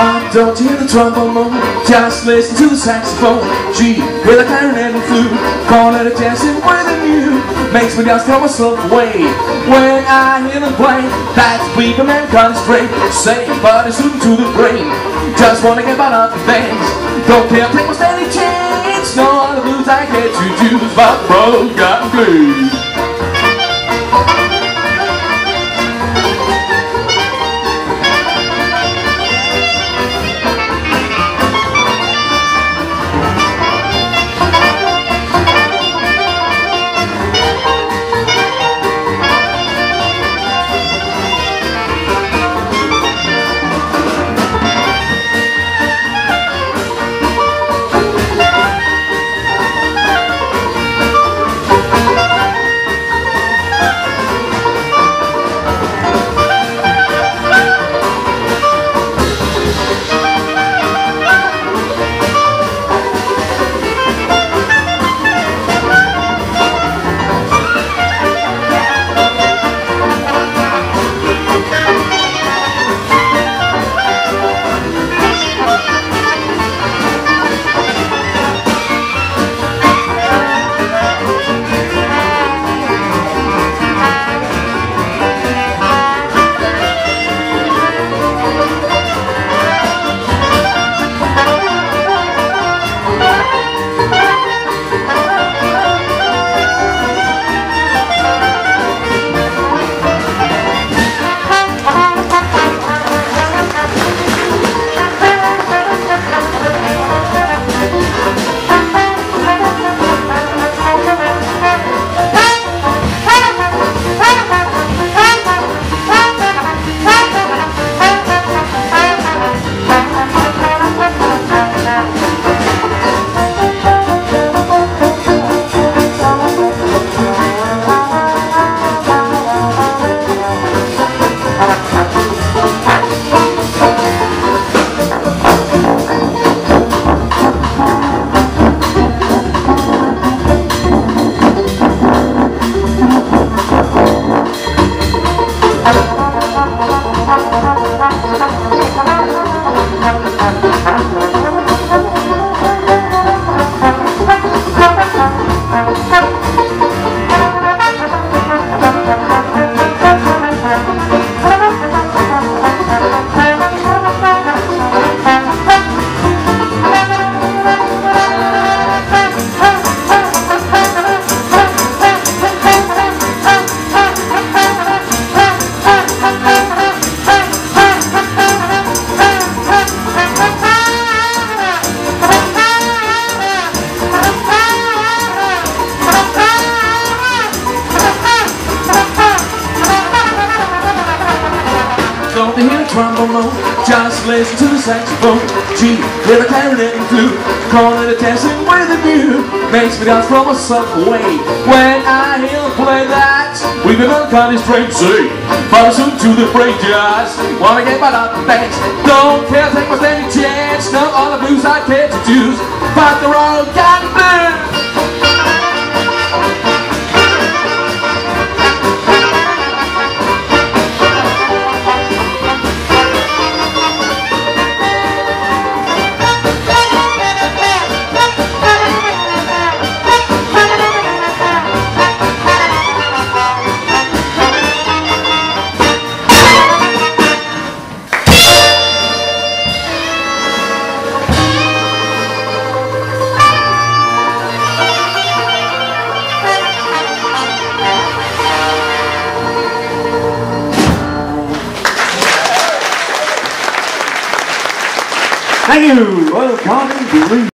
Don't hear the trombone, just listen to the saxophone. G with a clarinet and flute, call it a dancing with a mute. Makes me just throw myself away when I hear them play. That's people man constraint, say body soon to the brain. Just wanna get by other things, don't care take my steady chance. No other blues I get to choose, but bro got blues. Don't hear the trombone, just listen to the saxophone. G with a clarinet and flute, call it a dancing with a mute. Makes me dance from myself away when I hear them play that. We've been on kind of strange say, but soon to the break. Just wanna get my love thanks, don't care take my steady chance. No all the blues I care to choose, but the road got blues. Thank you. Welcome to